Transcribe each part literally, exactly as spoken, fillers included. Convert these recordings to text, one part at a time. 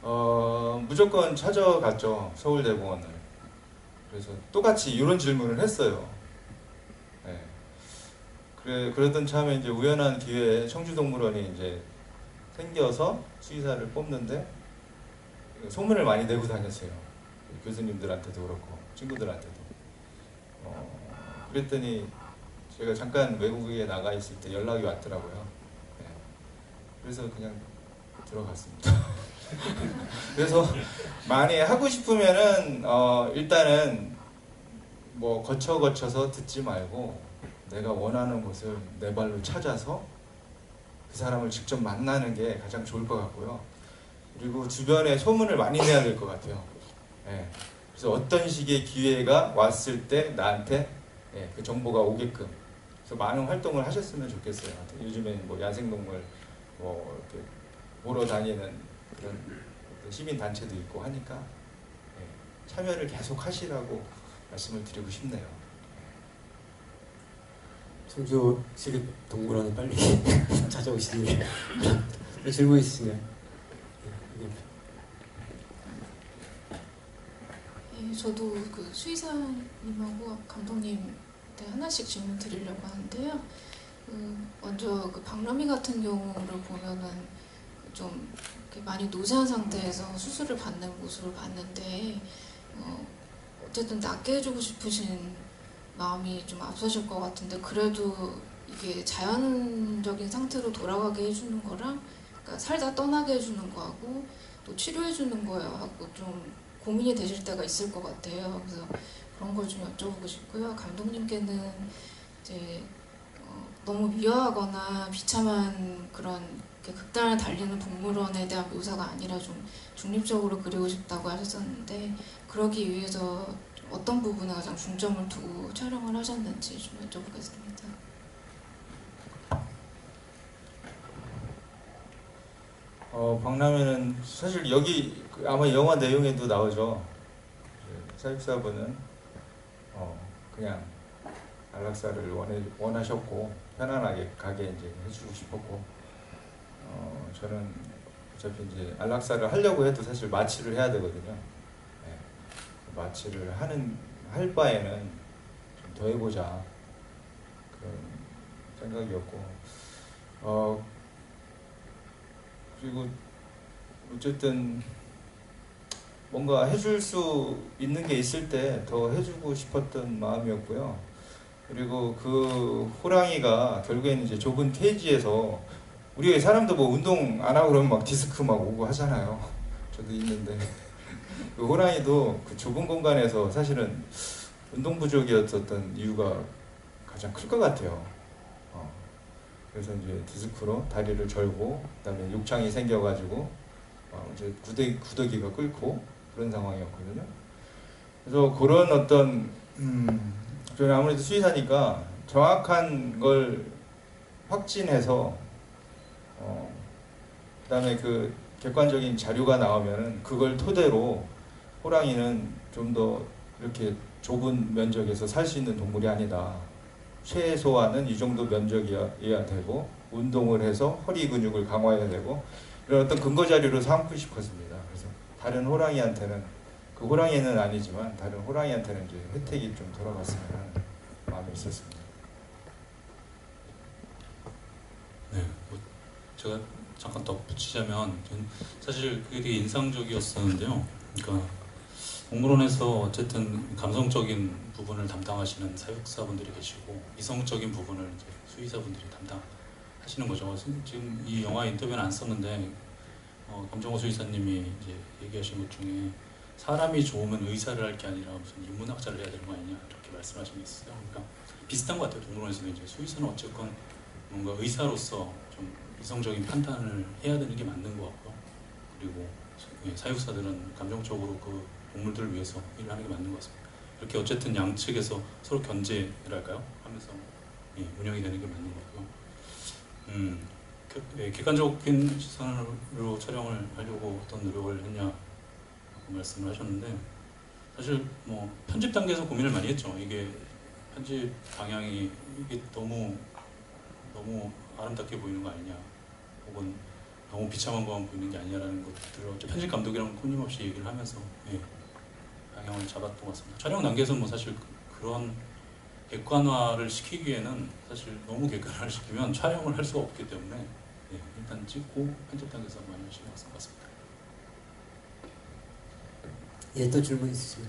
어, 무조건 찾아갔죠. 서울대공원을. 그래서 똑같이 이런 질문을 했어요. 네. 그래, 그러던 참에 이제 우연한 기회에 청주동물원이 이제 생겨서 수의사를 뽑는데 소문을 많이 내고 다녔어요. 교수님들한테도 그렇고 친구들한테도. 어, 그랬더니 제가 잠깐 외국에 나가 있을 때 연락이 왔더라고요. 네. 그래서 그냥 들어갔습니다. 그래서 많이 하고 싶으면은 어, 일단은 뭐 거쳐 거쳐서 듣지 말고 내가 원하는 곳을 내 발로 찾아서 그 사람을 직접 만나는 게 가장 좋을 것 같고요. 그리고 주변에 소문을 많이 내야 될 것 같아요. 예. 그래서 어떤 식의 기회가 왔을 때 나한테 예, 그 정보가 오게끔 그래서 많은 활동을 하셨으면 좋겠어요. 요즘엔 뭐 야생동물 뭐 이렇게 보러 다니는 그런 시민 단체도 있고 하니까 예, 참여를 계속 하시라고 말씀을 드리고 싶네요. 청주 시립동물원에 빨리 찾아오시는 게 질문 있으시면. 예, 저도 그 수의사님하고 감독님한테 하나씩 질문 드리려고 하는데요. 그 먼저 그 박람회 같은 경우를 보면은 좀 이렇게 많이 노쇠한 상태에서 수술을 받는 모습을 봤는데 어, 어쨌든 낫게 해주고 싶으신 마음이 좀 앞서실 것 같은데 그래도 이게 자연적인 상태로 돌아가게 해주는 거랑 그러니까 살다 떠나게 해주는 거하고 또 치료해주는 거하고 좀 고민이 되실 때가 있을 것 같아요. 그래서 그런 걸 좀 여쭤보고 싶고요. 감독님께는 이제 어, 너무 미화하거나 비참한 그런 극단을 달리는 동물원에 대한 묘사가 아니라 좀 중립적으로 그리고 싶다고 하셨었는데 그러기 위해서 어떤 부분에 가장 중점을 두고 촬영을 하셨는지 좀 여쭤보겠습니다. 어, 박람회는 사실 여기 아마 영화 내용에도 나오죠. 사육사분은 어, 그냥 안락사를 원해, 원하셨고 편안하게 가게 이제 해주고 싶었고 어, 저는 어차피 이제 안락사를 하려고 해도 사실 마취를 해야 되거든요. 네. 마취를 하는 할 바에는 좀 더 해보자 그런 생각이었고 어, 그리고 어쨌든 뭔가 해줄 수 있는 게 있을 때 더 해주고 싶었던 마음이었고요. 그리고 그 호랑이가 결국에는 이제 좁은 케이지에서 우리 사람도 뭐 운동 안 하고 그러면 막 디스크 막 오고 하잖아요. 저도 있는데 그 호랑이도 그 좁은 공간에서 사실은 운동 부족이었었던 이유가 가장 클 것 같아요. 어. 그래서 이제 디스크로 다리를 절고 그다음에 욕창이 생겨가지고 어 이제 구더기, 구더기가 끓고 그런 상황이었거든요. 그래서 그런 어떤 음, 저는 아무래도 수의사니까 정확한 걸 확진해서 어, 그다음에 그 객관적인 자료가 나오면은 그걸 토대로 호랑이는 좀 더 이렇게 좁은 면적에서 살 수 있는 동물이 아니다. 최소한은 이 정도 면적이어야 되고 운동을 해서 허리 근육을 강화해야 되고 이런 어떤 근거 자료를 삼고 싶었습니다. 그래서 다른 호랑이한테는 그 호랑이는 아니지만 다른 호랑이한테는 이제 혜택이 좀 돌아갔으면 하는 마음이 있었습니다. 네, 뭐 제가 잠깐 덧붙이자면 사실 그게 되게 인상적이었었는데요. 그러니까 동물원에서 어쨌든 감성적인 부분을 담당하시는 사육사분들이 계시고 이성적인 부분을 이제 수의사분들이 담당하시는 거죠. 지금 이 영화 인터뷰는 안 썼는데 어, 검정호 수의사님이 이제 얘기하신 것 중에 사람이 좋으면 의사를 할 게 아니라 무슨 인문학자를 해야 되는 거 아니냐 이렇게 말씀하신 게 있어요. 그러니까 비슷한 것 같아요. 동물원에서는 이제 수의사는 어쨌건 뭔가 의사로서 좀 이성적인 판단을 해야 되는 게 맞는 것 같고요. 그리고 사육사들은 감정적으로 그 동물들을 위해서 일을 하는 게 맞는 것 같습니다. 이렇게 어쨌든 양측에서 서로 견제랄까요? 하면서 예, 운영이 되는 게 맞는 것 같고요. 음, 그, 예, 객관적인 시선으로 촬영을 하려고 어떤 노력을 했냐 말씀을 하셨는데 사실 뭐 편집 단계에서 고민을 많이 했죠. 이게 편집 방향이 이게 너무 너무 아름답게 보이는 거 아니냐 혹은 너무 비참한 것만 보이는 게 아니냐라는 것들을 편집 감독이랑 끊임없이 얘기를 하면서 예, 방향을 잡았던 것 같습니다. 촬영 단계에서 뭐 사실 그, 그런 객관화를 시키기에는 사실 너무 객관화를 시키면 촬영을 할 수가 없기 때문에 예, 일단 찍고 편집 단계에서 많이 신경 쓴 것 같습니다. 예, 또 질문 있으시면.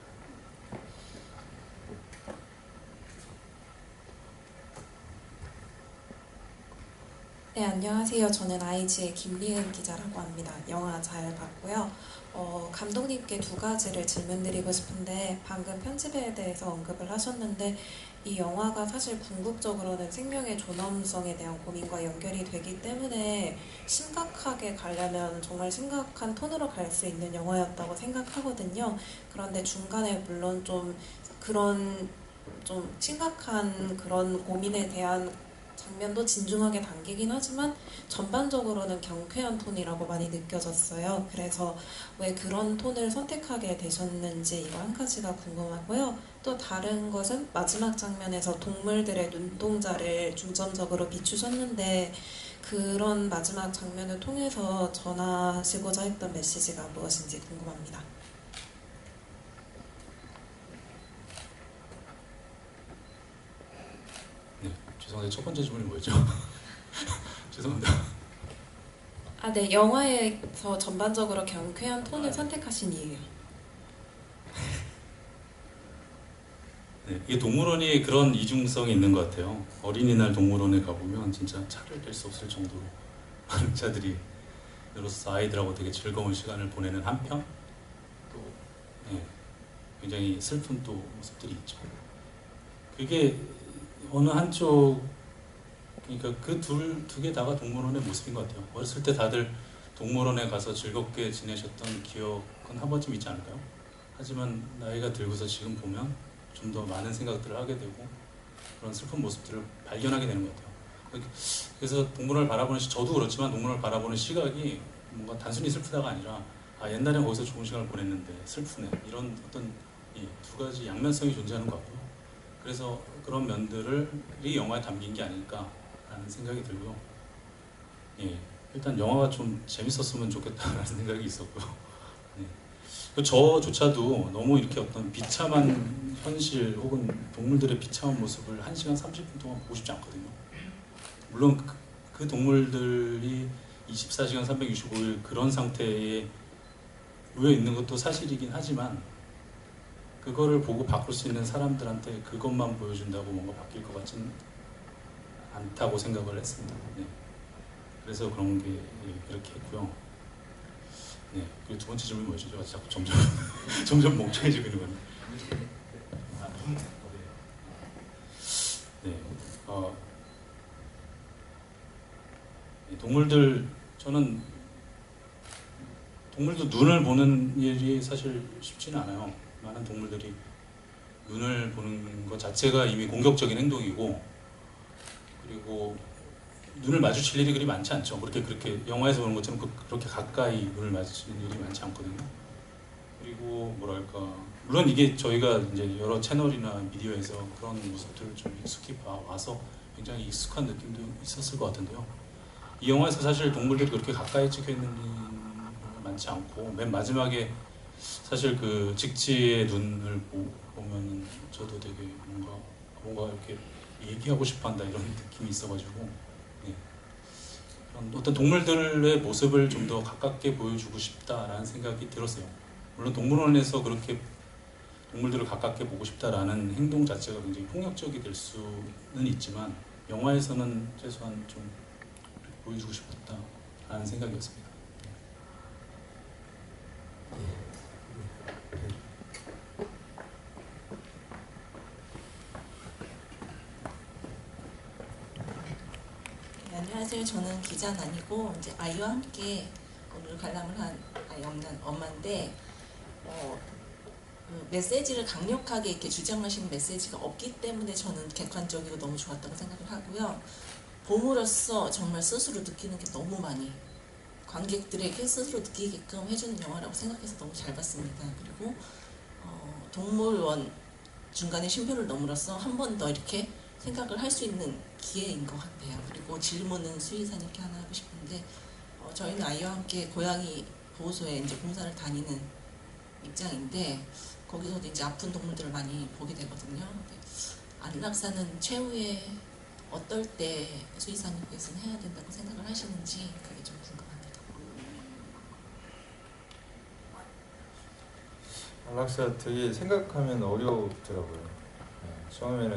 네, 안녕하세요. 저는 아이지의 김리은 기자라고 합니다. 영화 잘 봤고요. 어, 감독님께 두 가지를 질문드리고 싶은데 방금 편집에 대해서 언급을 하셨는데 이 영화가 사실 궁극적으로는 생명의 존엄성에 대한 고민과 연결이 되기 때문에 심각하게 가려면 정말 심각한 톤으로 갈 수 있는 영화였다고 생각하거든요. 그런데 중간에 물론 좀 그런 좀 심각한 그런 고민에 대한 장면도 진중하게 담기긴 하지만 전반적으로는 경쾌한 톤이라고 많이 느껴졌어요. 그래서 왜 그런 톤을 선택하게 되셨는지 이거 한 가지가 궁금하고요. 또 다른 것은 마지막 장면에서 동물들의 눈동자를 중점적으로 비추셨는데 그런 마지막 장면을 통해서 전하시고자 했던 메시지가 무엇인지 궁금합니다. 죄송한데 첫 번째 질문이 뭐였죠? 죄송합니다. 아, 네. 영화에서 전반적으로 경쾌한 톤을 아, 선택하신 이유요. 네, 이게 동물원이 그런 이중성이 있는 것 같아요. 어린이날 동물원에 가보면 진짜 차를 뗄 수 없을 정도로 많은 차들이 늘어서 아이들하고 되게 즐거운 시간을 보내는 한편 또 네, 굉장히 슬픈 또 모습들이 있죠. 그게 어느 한쪽 그러니까 그 둘 두 개 다가 동물원의 모습인 것 같아요. 어렸을 때 다들 동물원에 가서 즐겁게 지내셨던 기억은 한 번쯤 있지 않을까요? 하지만 나이가 들고서 지금 보면 좀 더 많은 생각들을 하게 되고 그런 슬픈 모습들을 발견하게 되는 것 같아요. 그래서 동물원을 바라보는 시, 저도 그렇지만 동물원을 바라보는 시각이 뭔가 단순히 슬프다가 아니라 아 옛날엔 거기서 좋은 시간을 보냈는데 슬프네 이런 어떤 이 두 가지 양면성이 존재하는 것 같고요. 그래서 그런 면들이 영화에 담긴 게 아닐까라는 생각이 들고요. 예, 일단 영화가 좀 재밌었으면 좋겠다라는 생각이 있었고요. 예. 저조차도 너무 이렇게 어떤 비참한 현실 혹은 동물들의 비참한 모습을 한 시간 삼십 분 동안 보고 싶지 않거든요. 물론 그, 그 동물들이 이십사 시간 삼백육십오 일 그런 상태에 놓여 있는 것도 사실이긴 하지만 그거를 보고 바꿀 수 있는 사람들한테 그것만 보여준다고 뭔가 바뀔 것 같지는 않다고 생각을 했습니다. 네. 그래서 그런 게 이렇게 했고요. 네. 그리고 두 번째 질문이 뭐였죠? 제가 자꾸 점점 점점 멍청해지고 있는 건데. 네. 어, 동물들 저는 동물도 눈을 보는 일이 사실 쉽지는 않아요. 많은 동물들이 눈을 보는 것 자체가 이미 공격적인 행동이고 그리고 눈을 마주칠 일이 그리 많지 않죠. 그렇게 그렇게 영화에서 보는 것처럼 그, 그렇게 가까이 눈을 마주치는 일이 많지 않거든요. 그리고 뭐랄까 물론 이게 저희가 이제 여러 채널이나 미디어에서 그런 모습들을 좀 익숙히 봐와서 굉장히 익숙한 느낌도 있었을 것 같은데요. 이 영화에서 사실 동물들이 그렇게 가까이 찍혀 있는 일이 많지 않고 맨 마지막에 사실 그 직지의 눈을 보면 저도 되게 뭔가 뭔가 이렇게 얘기하고 싶어한다 이런 느낌이 있어가지고 네. 그런 어떤 동물들의 모습을 좀 더 가깝게 보여주고 싶다라는 생각이 들었어요. 물론 동물원에서 그렇게 동물들을 가깝게 보고 싶다라는 행동 자체가 굉장히 폭력적이 될 수는 있지만 영화에서는 최소한 좀 보여주고 싶었다라는 생각이었습니다. 네, 안녕하세요. 저는 기자는 아니고 이제 아이와 함께 오늘 관람을 한 아이 없는 엄마인데 어, 그 메시지를 강력하게 이렇게 주장하시는 메시지가 없기 때문에 저는 객관적이고 너무 좋았다고 생각을 하고요. 봄으로서 정말 스스로 느끼는 게 너무 많이 관객들에게 스스로 느끼게끔 해주는 영화라고 생각해서 너무 잘 봤습니다. 그리고 어, 동물원 중간에 쉼표를 넘으로써 한 번 더 이렇게 생각을 할 수 있는 기회인 것 같아요. 그리고 질문은 수의사님께 하나 하고 싶은데 어, 어, 저희는 아이와 함께 고양이 보호소에 이제 봉사를 다니는 입장인데 거기서도 이제 아픈 동물들을 많이 보게 되거든요. 안락사는 최후에 어떨 때 수의사님께서는 해야 된다고 생각을 하시는지 그게 좀 궁금합니다. 안락사 되게 생각하면 어렵더라고요. 네, 처음에는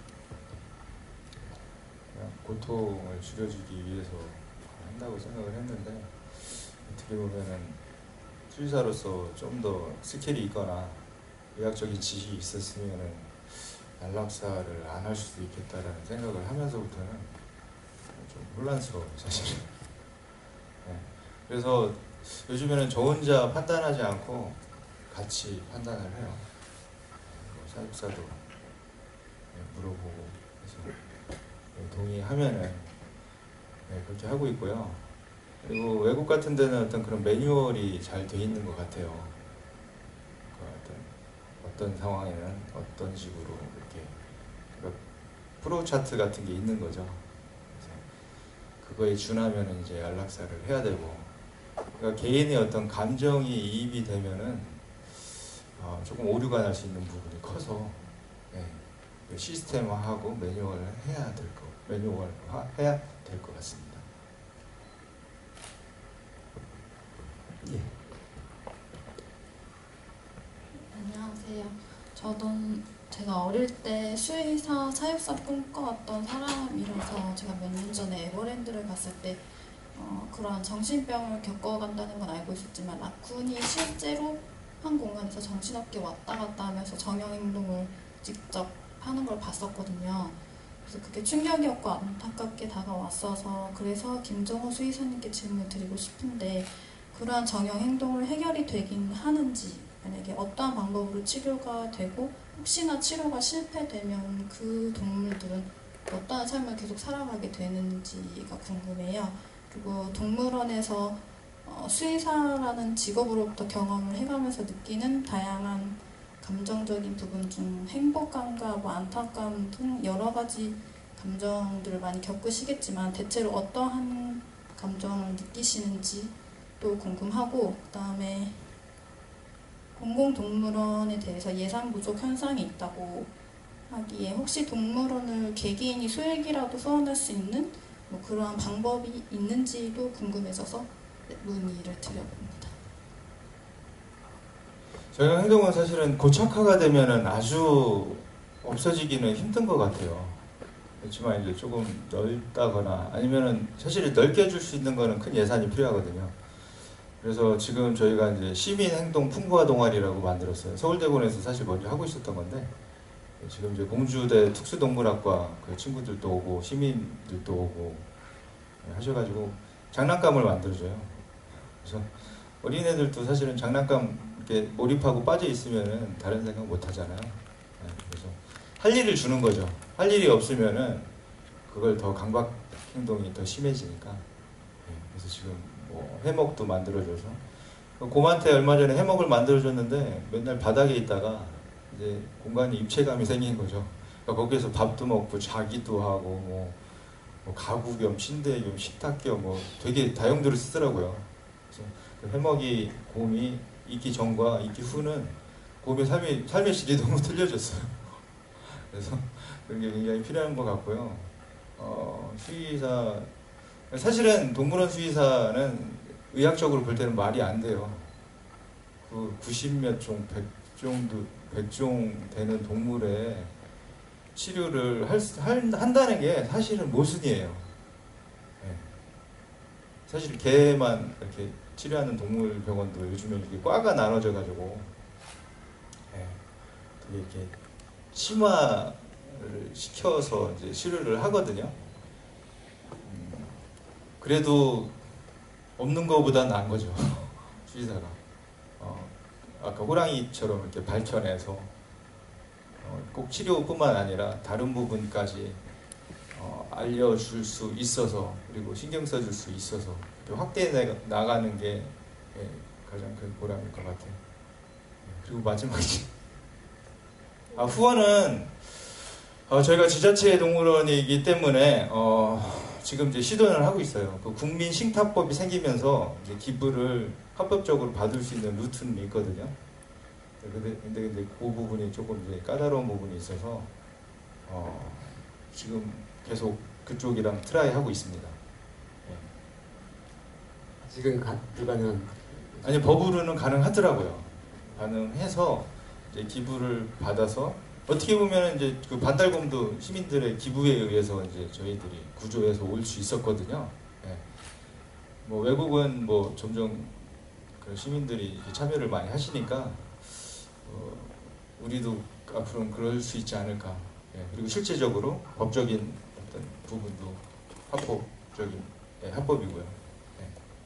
그냥 고통을 줄여주기 위해서 한다고 생각을 했는데 어떻게 보면은 수의사로서 좀 더 스킬이 있거나 의학적인 지식이 있었으면은 안락사를 안 할 수도 있겠다라는 생각을 하면서부터는 좀 혼란스러워요, 사실은. 네. 그래서 요즘에는 저 혼자 판단하지 않고 같이 판단을 해요. 뭐 사육사도 네, 물어보고 그래서 네, 동의하면은 네, 그렇게 하고 있고요. 그리고 외국 같은 데는 어떤 그런 매뉴얼이 잘 돼 있는 것 같아요. 그 어떤, 어떤 상황에는 어떤 식으로 이렇게 그러니까 프로 차트 같은 게 있는 거죠. 그래서 그거에 준하면 이제 안락사를 해야 되고, 그러니까 개인의 어떤 감정이 이입이 되면은 어, 조금 오류가 날 수 있는 부분이 커서 네, 시스템화하고 매뉴얼을 해야 될 거, 매뉴얼화 해야 될 것 같습니다. 예. 안녕하세요. 저는 제가 어릴 때 수의사, 사육사 꿈꿔왔던 사람이라서 제가 몇 년 전에 에버랜드를 갔을 때 어, 그런 정신병을 겪어간다는 건 알고 있었지만 라쿤이 실제로 한 공간에서 정신없게 왔다 갔다 하면서 정형행동을 직접 하는 걸 봤었거든요. 그래서 그게 충격이었고 안타깝게 다가왔어서 그래서 김정호 수의사님께 질문을 드리고 싶은데 그러한 정형 행동을 해결이 되긴 하는지, 만약에 어떠한 방법으로 치료가 되고 혹시나 치료가 실패되면 그 동물들은 어떠한 삶을 계속 살아가게 되는지가 궁금해요. 그리고 동물원에서 어, 수의사라는 직업으로부터 경험을 해가면서 느끼는 다양한 감정적인 부분 중 행복감과 뭐 안타까움 등 여러 가지 감정들을 많이 겪으시겠지만 대체로 어떠한 감정을 느끼시는지 또 궁금하고, 그 다음에 공공동물원에 대해서 예산 부족 현상이 있다고 하기에 혹시 동물원을 개개인이 수액이라도 후원할 수 있는 뭐 그러한 방법이 있는지도 궁금해져서 문의를 드려봅니다. 정형 행동은 사실은 고착화가 되면은 아주 없어지기는 힘든 것 같아요. 그렇지만 이제 조금 넓다거나 아니면은 사실 넓게 해줄 수 있는 거는 큰 예산이 필요하거든요. 그래서 지금 저희가 이제 시민행동 풍부화 동아리라고 만들었어요. 서울대공원에서 사실 먼저 하고 있었던 건데 지금 이제 공주대 특수동물학과 그 친구들도 오고 시민들도 오고 하셔가지고 장난감을 만들어줘요. 그래서 어린애들도 사실은 장난감 이렇게 몰입하고 빠져 있으면은 다른 생각 못 하잖아요. 그래서 할 일을 주는 거죠. 할 일이 없으면은 그걸 더 강박 행동이 더 심해지니까. 그래서 지금 뭐 해먹도 만들어줘서 곰한테 얼마 전에 해먹을 만들어줬는데 맨날 바닥에 있다가 이제 공간이 입체감이 생긴 거죠. 그러니까 거기에서 밥도 먹고 자기도 하고 뭐, 뭐 가구 겸 침대 겸 식탁 겸 뭐 되게 다용도를 쓰더라고요. 그래서 그 해먹이 곰이 있기 전과 있기 후는 곰의 삶의, 삶의 질이 너무 틀려졌어요. 그래서 그런 게 굉장히 필요한 것 같고요. 어, 수의사 사실은 동물원 수의사는 의학적으로 볼 때는 말이 안 돼요. 그 구십몇 종, 백 종도 백 종 되는 동물의 치료를 할, 할, 한다는 게 사실은 모순이에요. 네. 사실 개만 이렇게 치료하는 동물 병원도 요즘에 이렇게 과가 나눠져 가지고 네. 되게 이렇게 심화를 시켜서 이제 치료를 하거든요. 음, 그래도 없는 것보다 나은 거죠. 수의사가. 어, 아까 호랑이처럼 이렇게 밝혀내서 어, 꼭 치료뿐만 아니라 다른 부분까지 어, 알려줄 수 있어서 그리고 신경 써줄 수 있어서 확대해 나가는 게 예, 가장 큰 보람일 것 같아요. 그리고 마지막이 아, 후원은 어, 저희가 지자체 동물원이기 때문에 어, 지금 이제 시도를 하고 있어요. 그 국민 싱탁법이 생기면서 이제 기부를 합법적으로 받을 수 있는 루트는 있거든요. 근데, 근데, 근데 그 부분이 조금 이제 까다로운 부분이 있어서 어, 지금 계속 그쪽이랑 트라이 하고 있습니다. 아직은 가, 불가능한. 아니 법으로는 가능하더라고요. 가능해서 이제 기부를 받아서 어떻게 보면 이제 그 반달곰도 시민들의 기부에 의해서 이제 저희들이 구조해서 올 수 있었거든요. 예. 뭐 외국은 뭐 점점 그 시민들이 참여를 많이 하시니까 어, 우리도 앞으로는 그럴 수 있지 않을까. 예. 그리고 실제적으로 법적인 어떤 부분도 합법적인 예, 합법이고요. 예.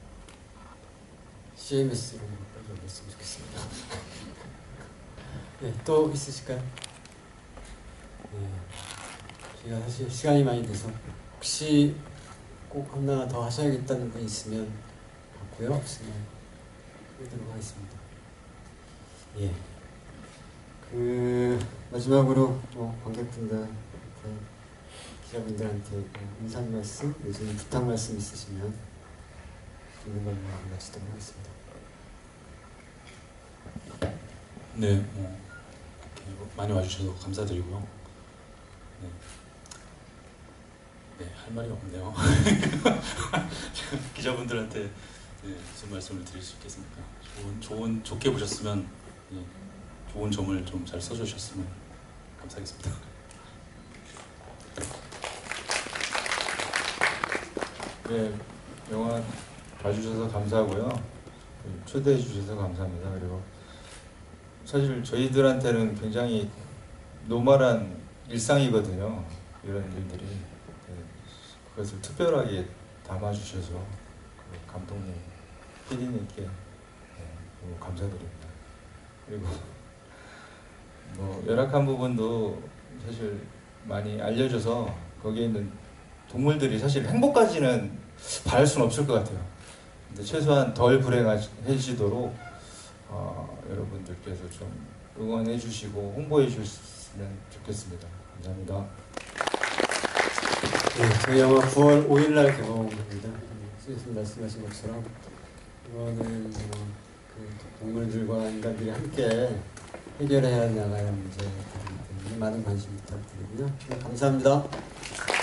씨엠에스로 빨리 좋겠습니다. 네, 또 있으실까요? 네, 제가 사실 시간이 많이 돼서 혹시 꼭 하나 더 하셔야겠다는 분 있으면 받고요. 없으면 하도록 하겠습니다. 예. 그 마지막으로 뭐 관객분들, 기자분들한테 인사 말씀, 요즘 부탁 말씀 있으시면 있는 걸로 마치도록 하겠습니다. 네, 뭐 이렇게 많이 와주셔서 감사드리고요. 네, 네, 할 말이 없네요. 기자분들한테 네, 무슨 말씀을 드릴 수 있겠습니까? 좋은, 좋은, 좋게 보셨으면, 네, 좋은 점을 좀 잘 써주셨으면 감사하겠습니다. 네, 영화 봐주셔서 감사하고요. 초대해 주셔서 감사합니다. 그리고 사실 저희들한테는 굉장히 노멀한 일상이거든요. 이런 일들이. 네, 그것을 특별하게 담아주셔서 그 감독님, 피디님께 네, 너무 감사드립니다. 그리고 뭐 열악한 부분도 사실 많이 알려줘서 거기에 있는 동물들이 사실 행복까지는 바랄 수는 없을 것 같아요. 근데 최소한 덜 불행해지도록 어, 여러분들께서 좀 응원해 주시고 홍보해 주셨으면 좋겠습니다. 감사합니다. 네, 저희 영화 구월 오일날 개봉합니다. 수혜님 말씀하신 것처럼 이거는 뭐, 그 동물들과 인간들이 함께 해결해야 나가야 문제이기 때문에 많은 관심 부탁드리고요. 네, 감사합니다.